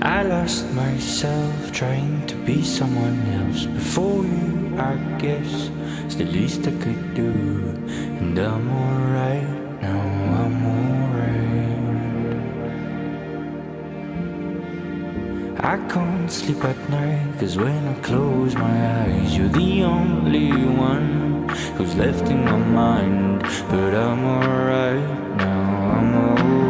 I lost myself trying to be someone else before you, I guess. It's the least I could do. And I'm alright, now I'm alright. I can't sleep at night, cause when I close my eyes, you're the only one who's left in my mind. But I'm alright, now I'm alright.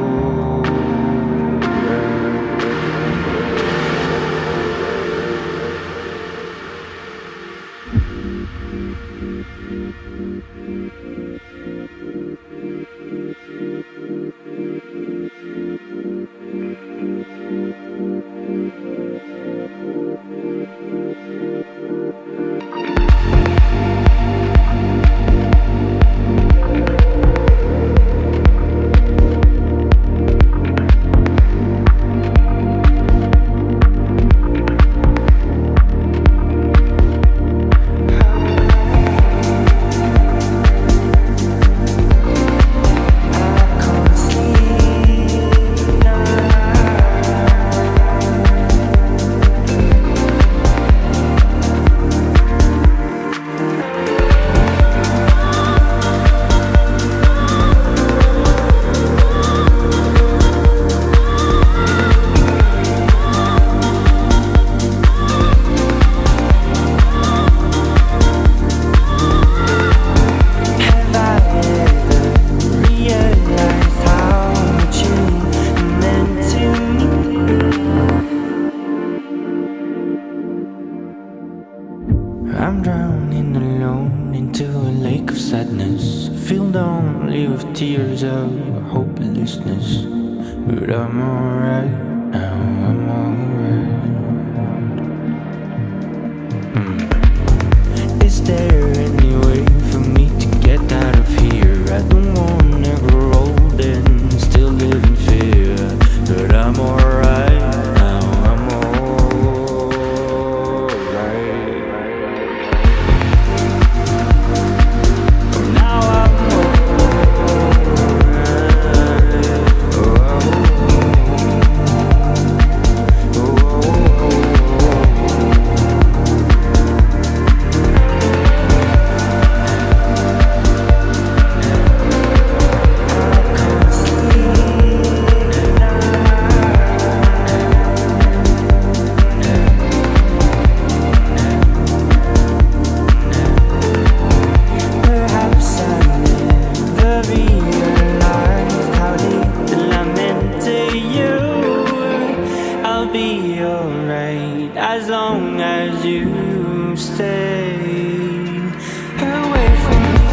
I'm drowning alone into a lake of sadness, filled only with tears of hopelessness. But I'm alright, now I'm alright. Is there any way for me to get out of here? I don't wanna grow old and still live in fear. But I'm alright, now I'm alright. Be alright as long as you stay away from me.